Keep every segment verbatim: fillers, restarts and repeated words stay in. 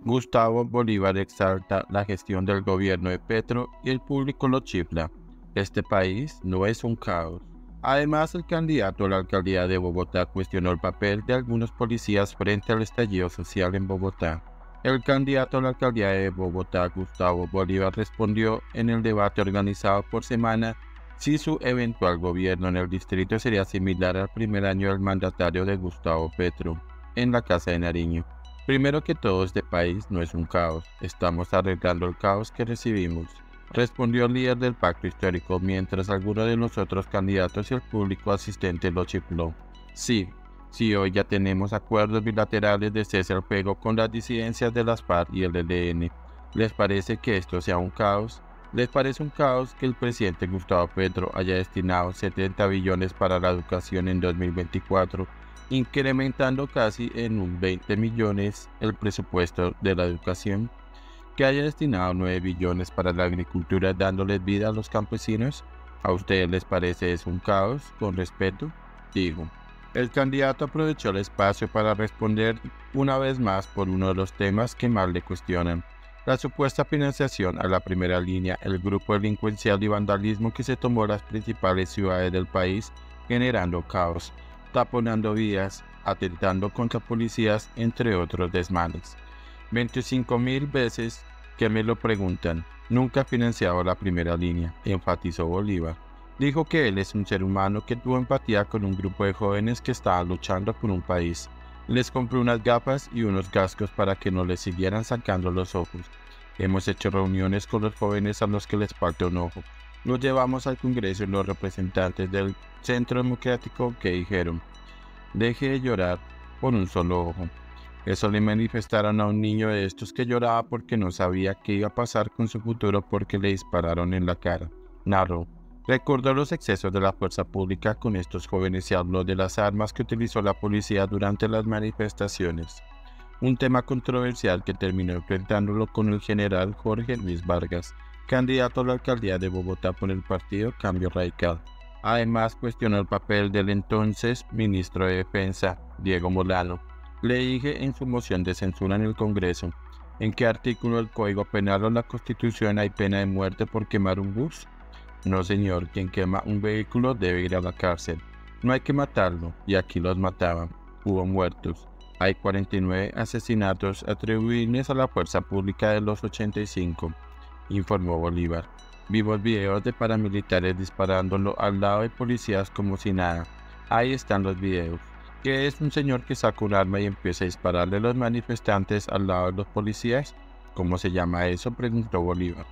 Gustavo Bolívar exalta la gestión del gobierno de Petro y el público lo chifla. Este país no es un caos. Además, el candidato a la alcaldía de Bogotá cuestionó el papel de algunos policías frente al estallido social en Bogotá. El candidato a la alcaldía de Bogotá, Gustavo Bolívar, respondió en el debate organizado por Semana si su eventual gobierno en el distrito sería similar al primer año del mandatario de Gustavo Petro, en la Casa de Nariño. Primero que todo, este país no es un caos, estamos arreglando el caos que recibimos, respondió el líder del pacto histórico, mientras algunos de los otros candidatos y el público asistente lo chifló. Sí, sí, hoy ya tenemos acuerdos bilaterales de cese al fuego con las disidencias de las FARC y el E L N. ¿Les parece que esto sea un caos? ¿Les parece un caos que el presidente Gustavo Petro haya destinado setenta billones para la educación en dos mil veinticuatro, incrementando casi en un veinte millones el presupuesto de la educación? ¿Que haya destinado nueve billones para la agricultura dándoles vida a los campesinos? ¿A ustedes les parece eso un caos? Con respeto, digo. El candidato aprovechó el espacio para responder una vez más por uno de los temas que más le cuestionan: la supuesta financiación a la primera línea, el grupo delincuencial y vandalismo que se tomó las principales ciudades del país, generando caos, taponando vías, atentando contra policías, entre otros desmanes. veinticinco mil veces que me lo preguntan, nunca ha financiado la primera línea, enfatizó Bolívar. Dijo que él es un ser humano que tuvo empatía con un grupo de jóvenes que estaban luchando por un país. Les compró unas gafas y unos cascos para que no les siguieran sacando los ojos. Hemos hecho reuniones con los jóvenes a los que les falta un ojo. Los llevamos al Congreso y los representantes del Centro Democrático que dijeron: deje de llorar por un solo ojo. Eso le manifestaron a un niño de estos que lloraba porque no sabía qué iba a pasar con su futuro porque le dispararon en la cara, narró. Recordó los excesos de la fuerza pública con estos jóvenes y habló de las armas que utilizó la policía durante las manifestaciones, un tema controversial que terminó enfrentándolo con el general Jorge Luis Vargas, candidato a la alcaldía de Bogotá por el partido Cambio Radical. Además, cuestionó el papel del entonces ministro de Defensa, Diego Molano. Le dije en su moción de censura en el Congreso: ¿en qué artículo del Código Penal o la Constitución hay pena de muerte por quemar un bus? No, señor, quien quema un vehículo debe ir a la cárcel. No hay que matarlo, y aquí los mataban. Hubo muertos. Hay cuarenta y nueve asesinatos atribuibles a la fuerza pública de los ochenta y cinco, informó Bolívar. Vimos videos de paramilitares disparándolo al lado de policías como si nada. Ahí están los videos. ¿Qué es un señor que saca un arma y empieza a dispararle a los manifestantes al lado de los policías? ¿Cómo se llama eso?, preguntó Bolívar.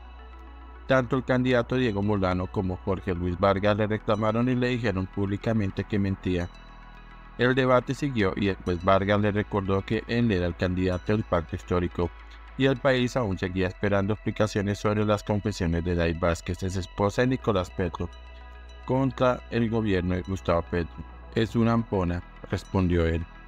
Tanto el candidato Diego Molano como Jorge Luis Vargas le reclamaron y le dijeron públicamente que mentía. El debate siguió y después Vargas le recordó que él era el candidato del pacto histórico y el país aún seguía esperando explicaciones sobre las confesiones de Day Vázquez, ex esposa de Nicolás Petro, contra el gobierno de Gustavo Petro. Es una ampona, respondió él.